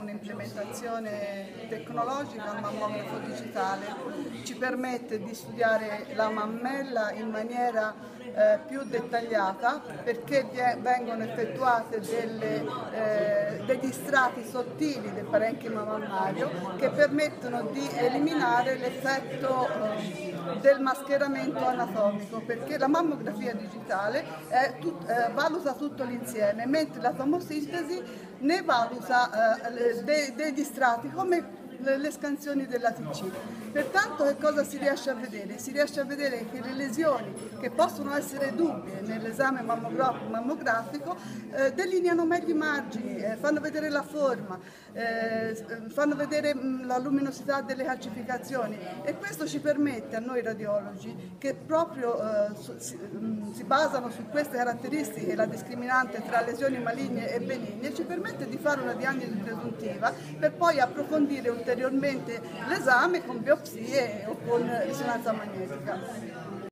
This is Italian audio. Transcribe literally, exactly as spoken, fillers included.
un'implementazione tecnologica, il mammografo digitale ci permette di studiare la mammella in maniera eh, più dettagliata, perché vengono effettuate delle, eh, degli strati sottili del parenchima mammario che permettono di eliminare l'effetto eh, del mascheramento anatomico, perché la mammografia digitale è tut, eh, valuta tutto l'insieme, mentre la tomosintesi ne valuta eh, de, degli strati come le scansioni della T C. Pertanto che cosa si riesce a vedere? Si riesce a vedere che le lesioni che possono essere dubbie nell'esame mammografico eh, delineano meglio i margini, eh, fanno vedere la forma, eh, fanno vedere mh, la luminosità delle calcificazioni, e questo ci permette a noi radiologi, che proprio eh, su, si, mh, si basano su queste caratteristiche, la discriminante tra lesioni maligne e benigne, ci permette di fare una diagnosi presuntiva per poi approfondire ulteriormente ulteriormente l'esame con biopsie o con risonanza magnetica.